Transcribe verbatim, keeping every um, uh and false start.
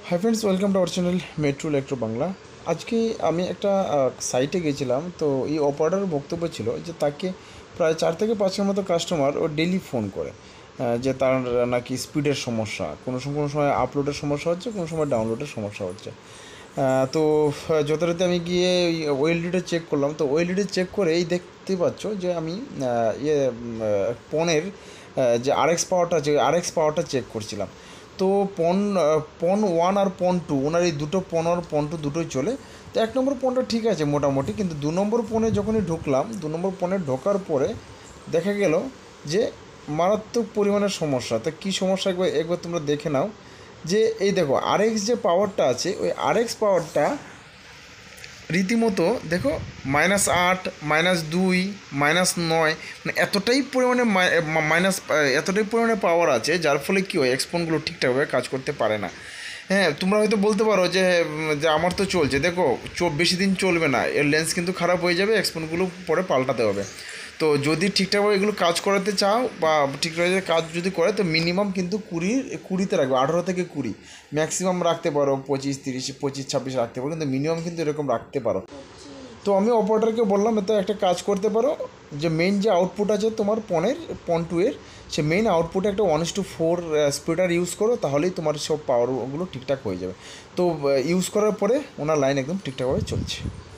High friends, welcome to our channel metro electro Bangla. আজকে আমি একটা সাইটে গেছিলাম, তো এই অপারেটরের বক্তব্য ছিল যে তাকে প্রায় চার থেকে পাঁচের মতো কাস্টমার ও ডেলি ফোন করে, আহ, যে তার নাকি স্পিডের সমস্যা, কোনো সময় কোনো সময় আপলোডের সমস্যা হচ্ছে, কোনো সময় ডাউনলোডের সমস্যা হচ্ছে। আহ, তো আহ, যথারীতি আমি গিয়ে ওএলডিটা চেক করলাম, তো ওএলডিটা চেক করে এই দেখতে পাচ্ছ যে আমি আহ, ইয়ে উম, আহ, পনের আহ, যে আরএক্স পাওয়ারটা আছে, আরএক্স পাওয়ারটা চেক করছিলাম। তো পন পন ওয়ান আর পন টু, ওনার এই দুটো পন আর পন টু দুটোই চলে। তো এক নম্বর পনটা ঠিক আছে মোটামুটি, কিন্তু দু নম্বর পনে যখনই ঢুকলাম, দু নম্বর পনে ঢোকার পরে দেখা গেল যে মারাত্মক পরিমাণের সমস্যা। তো কী সমস্যা, একবার একবার তোমরা দেখে নাও। যে এই দেখো আরএক্স যে পাওয়ারটা আছে, ওই আরএক্স পাওয়ারটা রীতিমতো দেখো মাইনাস আট, মাইনাস দুই, মাইনাস নয়, মানে এতটাই পরিমাণে মাইনাস, এতটাই পরিমাণে পাওয়ার আছে, যার ফলে কী হয়, এক্সপোনগুলো ঠিকঠাকভাবে কাজ করতে পারে না। হ্যাঁ, তোমরা হয়তো বলতে পারো যে উম, যে আমার তো চলছে, দেখো বেশি দিন চলবে না, এর লেন্স কিন্তু খারাপ হয়ে যাবে, এক্সপোনগুলো পরে পাল্টাতে হবে। তো যদি ঠিকঠাকভাবে এগুলো কাজ করাতে চাও বা ঠিকঠাকভাবে কাজ যদি করে, তো মিনিমাম কিন্তু কুড়ি কুড়িতে রাখবে, আঠারো থেকে কুড়ি, ম্যাক্সিমাম রাখতে পারো পঁচিশ, তিরিশ, পঁচিশ ছাব্বিশ রাখতে পারো, কিন্তু মিনিমাম কিন্তু এরকম রাখতে পারো। তো আমি অপারেটরকে বললাম, এতে একটা কাজ করতে পারো, যে মেইন যে আউটপুট আছে তোমার পনের পন টু এর, সে মেইন আউটপুটে একটা ওয়ান ইস টু ফোর স্পিডার ইউজ করো, তাহলেই তোমার সব পাওয়ারগুলো ঠিকঠাক হয়ে যাবে। তো ইউজ করার পরে ওনার লাইন একদম ঠিকঠাকভাবে চলছে।